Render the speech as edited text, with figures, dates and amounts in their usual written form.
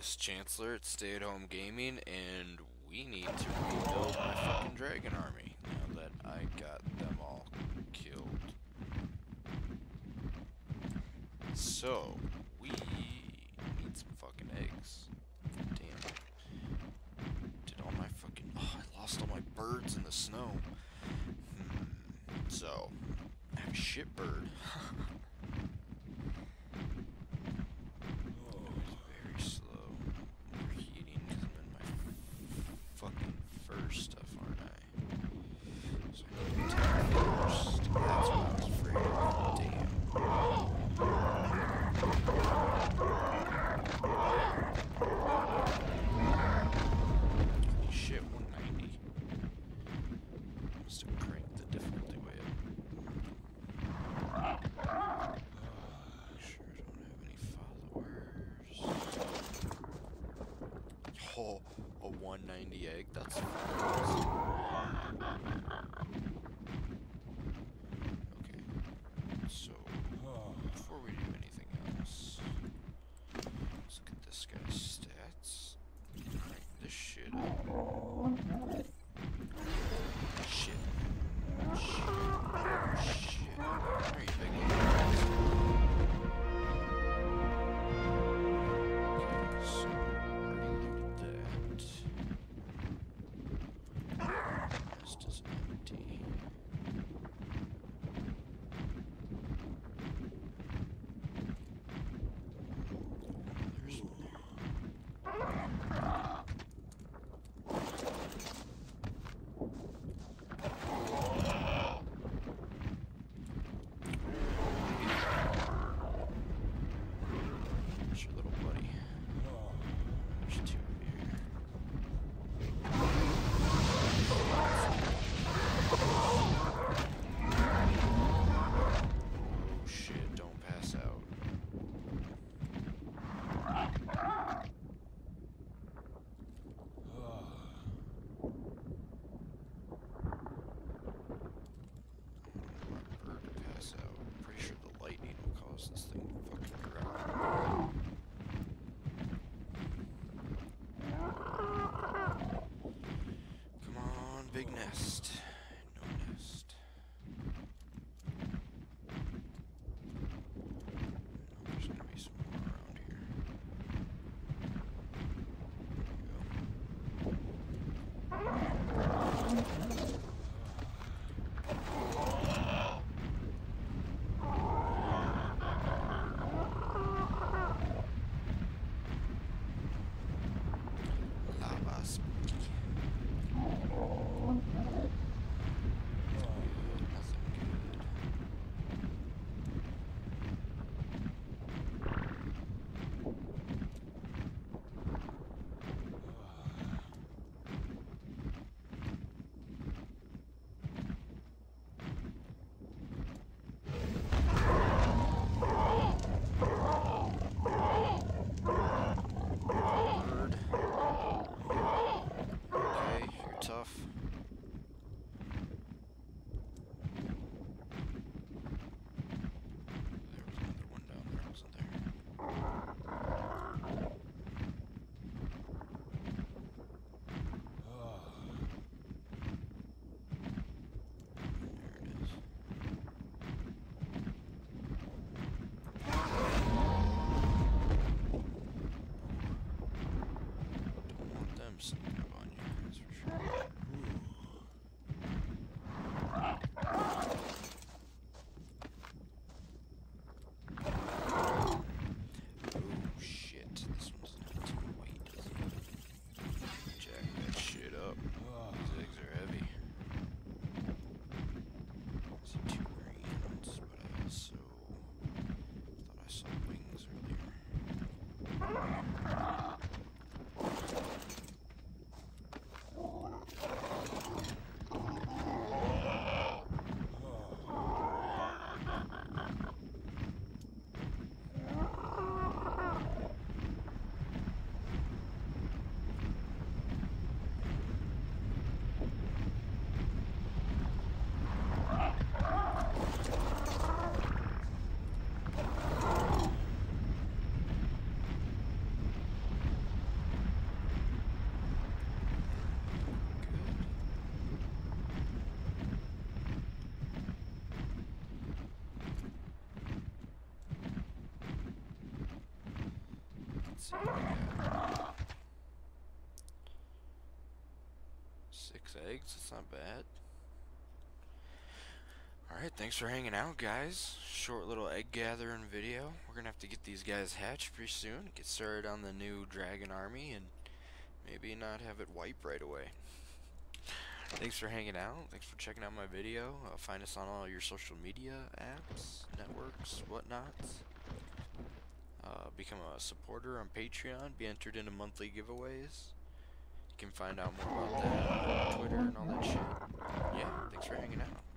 this, Chancellor? It's Stay at Home Gaming, and we need to rebuild my fucking dragon army now that I got them all killed. So, we need some fucking eggs. Damn. Did all my fucking... Oh, I lost all my birds in the snow. So, I have a shit bird. Very slow. Overheating because I'm in my fucking fur stuff, aren't I? So I need to attack first. That's what I was afraid of. Damn. Holy shit, 190. Must have cranked the difficulty way up. Sure don't have any followers. Oh, a 190 egg? That's fast. Okay, so before we do anything else, let's look at this guy's stats. Crank this shit up. Shit. Shit. There you big little guys. Okay, so already loaded that. Rest is empty. There's more. let's see. We got 6 eggs. That's not bad. Alright, thanks for hanging out, guys. Short little egg gathering video. We're gonna have to get these guys hatched pretty soon. Get started on the new dragon army and maybe not have it wipe right away. Thanks for hanging out. Thanks for checking out my video. Find us on all your social media apps, networks, whatnots. Become a supporter on Patreon. Be entered into monthly giveaways. You can find out more about that on Twitter and all that shit. Yeah, thanks for hanging out.